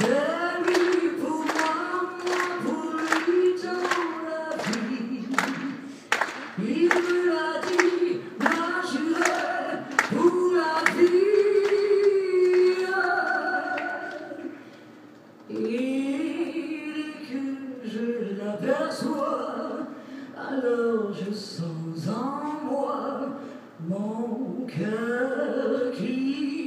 C'est lui pour moi, moi pour lui dans la vie. Il me l'a dit, moi j'irai pour la vie. Et que je l'aperçois, alors je sens en moi mon cœur qui